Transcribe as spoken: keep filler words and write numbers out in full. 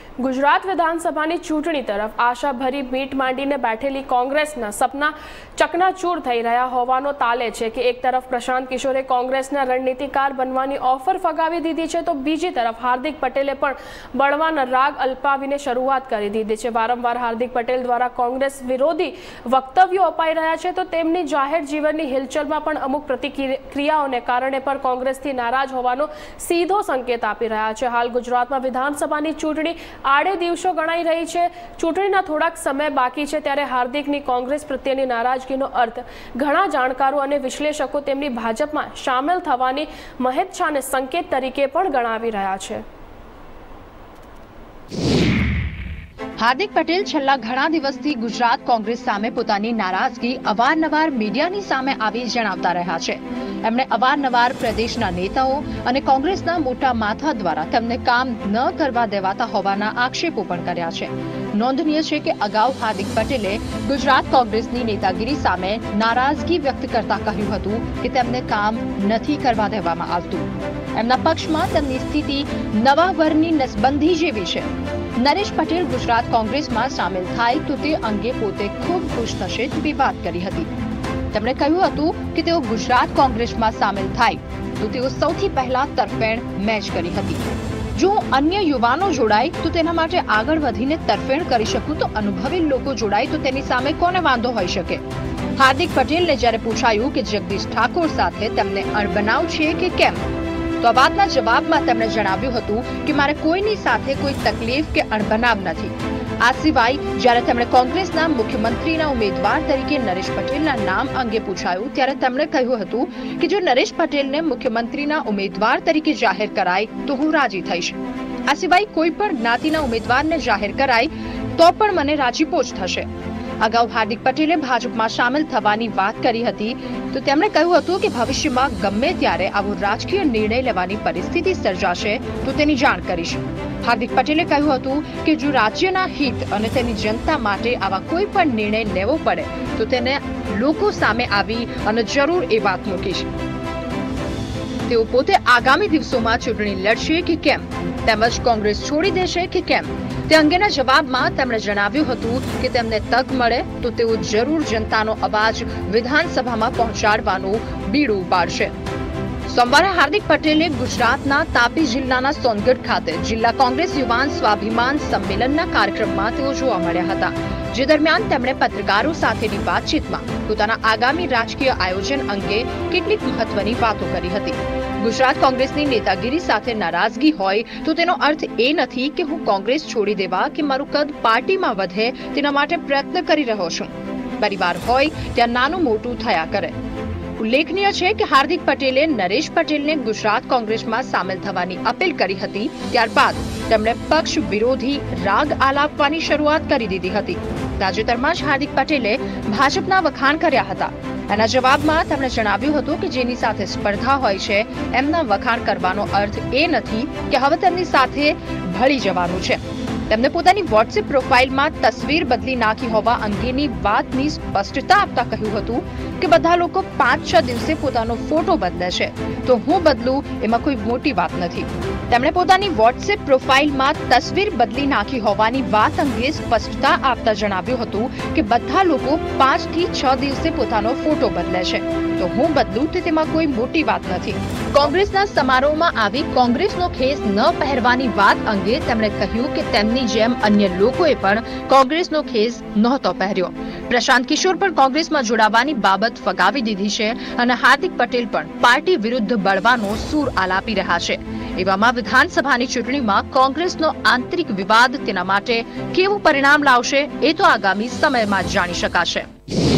ગુજરાત વિધાનસભાની ચૂંટણી તરફ આશાભરી મીટ માંડીને બેઠેલી કોંગ્રેસના સપના ચકનાચૂર થઈ રહ્યા હોવાનો તાલે છે કે એક તરફ પ્રશાંત કિશોરે કોંગ્રેસના રણનીતિકાર બનવાની ઓફર ફગાવી દીધી છે તો બીજી તરફ હાર્દિક પટેલે પણ બળવાના રાગ અલ્પાવીને શરૂઆત કરી દીધી છે। વારંવાર હાર્દિક પટેલ દ્વારા કોંગ્રેસ વિરોધી વક્તવ્યો અપાઈ રહ્યા છે તો તેમની જાહેર જીવનની હિલચલમાં પણ અમુક પ્રતિક્રિયાઓને કારણે પણ કોંગ્રેસથી નારાજ હોવાનો સીધો સંકેત આપી રહ્યા છે। હાલ ગુજરાતમાં વિધાનસભાની ચૂંટણી આડે દિવસો ગણાઈ રહી છે। ચૂંટણીના થોડાક સમય બાકી છે ત્યારે હાર્દિકની કોંગ્રેસ પ્રત્યેની નારાજગીનો અર્થ ઘણા જાણકારો અને વિશ્લેષકો તેમની ભાજપમાં સામેલ થવાની મહેચ્છાને સંકેત તરીકે પણ ગણાવી રહ્યા છે। हार्दिक पटेल छेल्ला घणा दिवसथी गुजरात कांग्रेस सामे पोतानी नाराजगी अवारनवार मीडियानी सामे आवी जणावता रह्या छे। एमणे अवारनवार प्रदेशना नेताओ अने कांग्रेसना मोटा माथा द्वारा तेમને काम न करवा देवाता होवाना आक्षेपो पण कर्या छे। नोंधनीय छे के अगाऊ हार्दिक पटेले गुजरात कांग्रेसनी नेतागिरी सामे नाराजगी व्यक्त करता કહ્યું હતું કે તેમને કામ નથી કરવા દેવામાં આવતું। એમના પક્ષમાં તેમની સ્થિતિ નવા વરની નસબંધી જેવી છે। नरेश पटेल गुजरात कांग्रेस में सामेल थाय तो ते अंगे पोते खूब खुश थशे तेवी वात करी हती। તેમણે કહ્યું હતું કે તેઓ ગુજરાત કોંગ્રેસમાં સામેલ થાય તો તેઓ સૌથી પહેલા તરફેણ મેચ કરી હતી। જો અન્ય યુવાનો જોડાય તો તેના માટે આગળ વધીને તરફેણ કરી શકું તો અનુભવી લોકો જોડાય તો તેની સામે કોને વાંધો હોઈ શકે। હાર્દિક પટેલને જ્યારે પૂછાયું કે જગદીશ ઠાકોર સાથે તેમને અણબનાવ છે કે કેમ તો આ વાતના જવાબમાં તેમણે જણાવ્યું હતું કે મારે કોઈની સાથે કોઈ તકલીફ કે અણબનાવ નથી। આ સિવાય જ્યારે તેમણે કોંગ્રેસના મુખ્યમંત્રીના ઉમેદવાર તરીકે નરેશ પટેલના નામ અંગે પૂછાયું ત્યારે તેમણે કહ્યું હતું કે જો નરેશ પટેલને મુખ્યમંત્રીના ઉમેદવાર તરીકે જાહેર કરાય તો હું રાજી થઈશ। આ સિવાય કોઈ પણ જ્ઞાતિના ઉમેદવારને જાહેર કરાય તો પણ મને રાજીપો જ થશે। અગાઉ હાર્દિક પટેલે ભાજપમાં સામેલ થવાની વાત કરી હતી તો તેમણે કહ્યું હતું કે ભવિષ્યમાં ગમે ત્યારે આવો રાજકીય નિર્ણય લેવાની પરિસ્થિતિ સર્જાશે તો તેની જાણ કરીશ। હાર્દિક પટેલે કહ્યું હતું કે જો રાજ્યના હિત અને તેની જનતા માટે આવા કોઈ પણ નિર્ણય લેવો પડે તો તેને લોકો સામે આવી અને જરૂર એ વાત મૂકીશ। તેઓ પોતે આગામી દિવસોમાં ચૂંટણી લડશે કે કેમ તેમજ કોંગ્રેસ છોડી દેશે કે કેમ તે અંગેના જવાબમાં તેમણે જણાવ્યું હતું કે તેમને તક મળે તો તેઓ જરૂર જનતાનો અવાજ વિધાનસભામાં પહોંચાડવાનું બીડું ઉપાડશે। સોમવારે હાર્દિક પટેલે ગુજરાતના તાપી જિલ્લાના સોનગઢ ખાતે જિલ્લા કોંગ્રેસ યુવાન સ્વાભિમાન સંમેલનના કાર્યક્રમમાં તેઓ જોવા મળ્યા હતા જે દરમિયાન તેમણે પત્રકારો સાથેની વાતચીતમાં પોતાના આગામી રાજકીય આયોજન અંગે કેટલીક મહત્વની વાતો કરી હતી। ગુજરાત કોંગ્રેસની નેતાગીરી સાથે નારાજગી હોય તો તેનો અર્થ એ નથી કે હું કોંગ્રેસ છોડી દેવા કે મારું કદ પાર્ટીમાં વધે તેના માટે પ્રયત્ન કરી રહ્યો છું। પરિવાર હોય ત્યાં નાનું મોટું થયા કરે। ઉલ્લેખનીય છે કે હાર્દિક પટેલે નરેશ પટેલને ગુજરાત કોંગ્રેસમાં સામેલ થવાની અપીલ કરી હતી ત્યારબાદ તેમણે પક્ષ વિરોધી રાગ આલાપવાની શરૂઆત કરી દીધી હતી। તાજેતરમાં જ હાર્દિક પટેલે ભાજપના વખાણ કર્યા હતા। એના જવાબમાં તેમણે જણાવ્યું હતું કે જેની સાથે સ્પર્ધા હોય છે એમના વખાણ કરવાનો અર્થ એ નથી કે હવે તેમની સાથે ભળી જવાનું છે। તેમણે પોતાની વોટ્સએપ પ્રોફાઇલમાં તસવીર બદલી નાખી હોવા અંગેની વાતની સ્પષ્ટતા આપતા કહ્યું હતું કે બધા લોકો પાંચ છ દિવસે પોતાનો ફોટો બદલે છે તો હું બદલું એમાં કોઈ મોટી વાત નથી। તેમણે પોતાની વોટ્સએપ પ્રોફાઇલમાં તસવીર બદલી નાખી હોવાની વાત અંગે સ્પષ્ટતા આપતા જણાવ્યું હતું કે બધા લોકો પાંચ થી છ દિવસે પોતાનો ફોટો બદલે છે તો હું બદલું તો તેમાં કોઈ મોટી વાત નથી। કોંગ્રેસના સમારોહમાં આવી કોંગ્રેસનો ખેસ ન પહેરવાની વાત અંગે તેમણે કહ્યું કે તેમની જેમ અન્ય લોકોએ પણ કોંગ્રેસનો ખેસ નહોતો પહેર્યો। પ્રશાંત કિશોર પણ કોંગ્રેસમાં જોડાવાની બાબત ફગાવી દીધી છે અને હાર્દિક પટેલ પણ પાર્ટી વિરુદ્ધ બળવાનો સૂર આલાપી રહ્યા છે। એવામાં વિધાનસભાની ચૂંટણીમાં કોંગ્રેસનો આંતરિક વિવાદ તેના માટે કેવું પરિણામ લાવશે એ તો આગામી સમયમાં જ જાણી શકાશે।